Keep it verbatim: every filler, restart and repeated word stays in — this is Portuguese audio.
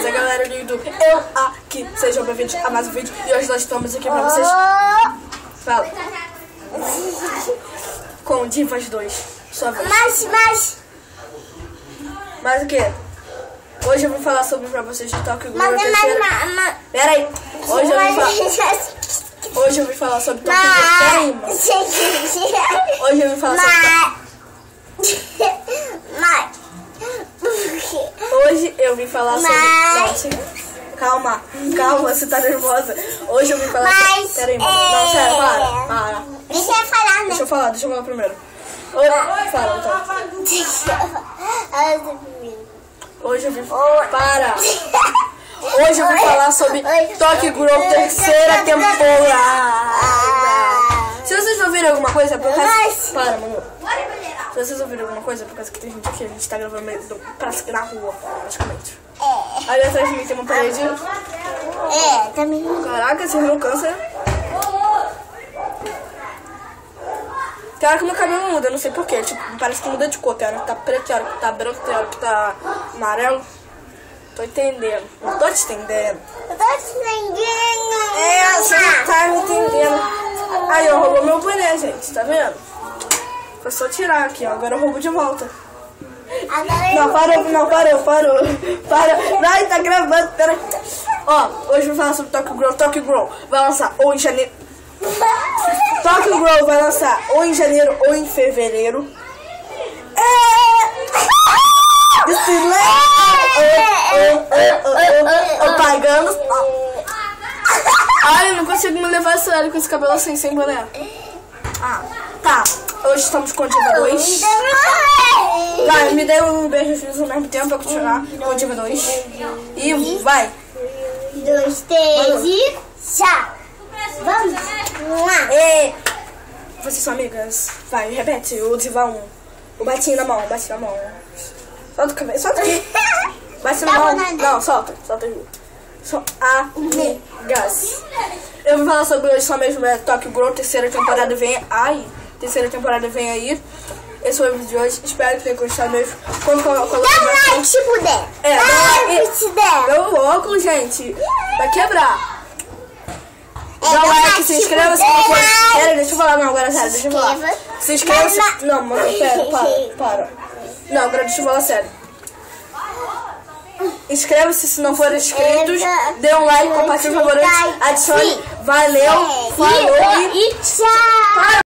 beleza, galera do YouTube? Eu aqui, sejam bem-vindos a mais um vídeo. E hoje nós estamos aqui pra vocês. Fala. Com Divas dois. Sua vez. Mas, mas... Mas o que? Hoje eu vou falar sobre pra vocês de Tokyo Ghoul. Mas, mas, mas, mas... Pera aí. Hoje eu vou falar... Hoje eu vou falar sobre Tokyo Ghoul. Hoje eu vou falar sobre... Mas... Hoje eu vim falar sobre... Nossa, calma, calma, você tá nervosa. Hoje eu vim falar sobre... Mas, Pera aí, mano. Não, sério, para, para. Deixa eu falar, né? Deixa eu falar, deixa eu falar primeiro. Hoje... Fala, então. Hoje eu vim... Para! Hoje eu vim falar sobre Tokyo Ghoul terceira temporada. Se vocês ouvirem alguma coisa, é por causa... Para, mano. Se vocês ouvirem alguma coisa, é por causa que tem gente aqui, a gente tá gravando meio do... Parece que na rua, praticamente. É. Ali atrás de mim tem uma parede. É, também. Caraca, você não cansa. Tem hora que meu cabelo muda, eu não sei porquê. Tipo, parece que muda de cor. Tem hora que tá preto, tem hora que tá branco, tem hora que tá amarelo. Tô entendendo. Não tô te entendendo. Eu tô te entendendo. É, você não tá me entendendo. Aí, eu roubou meu boné, gente. Tá vendo? Foi só tirar aqui, ó. Agora eu roubo de volta. Agora Não, parou, não, parou, parou. Parou. Ai, tá gravando, pera. Ó, hoje eu vou falar sobre Tokyo Ghoul. Tokyo Ghoul vai lançar ou em janeiro. Tokyo Ghoul vai lançar ou em janeiro ou em fevereiro. Eu pagando. Ai, eu não consigo me levar a sério com esse cabelo assim, sem boné. Ah, tá. Hoje estamos com a Diva dois. Vai, me dê um beijo ao mesmo tempo pra continuar com a Diva dois. E vai. Dois, três e... Tchau. Vamos lá. E vocês são amigas? Vai, repete. O Diva um. O batinho na mão, bate na mão. Solta o cabelo, solta aqui. Bate na mão. Não, solta, solta aqui. São amigas. Eu vou falar sobre hoje só mesmo é Tokyo Ghoul, terceira temporada vem. Ai, terceira temporada vem aí. Esse foi o vídeo de hoje. Espero que tenha gostado mesmo. Quando colocar Dá um like se puder. É, dá um like se der. Dá um óculos, gente. Vai quebrar. Dá um like, se inscreva se não for. Pera, deixa eu falar, não, agora sério, deixa eu falar. Se inscreva se. Não, mano, pera, para, para. Não, agora deixa eu falar sério. Inscreva-se se não for inscritos. Dê um like, compartilhe o favorito. Adicione. Valeu, falou e tchau.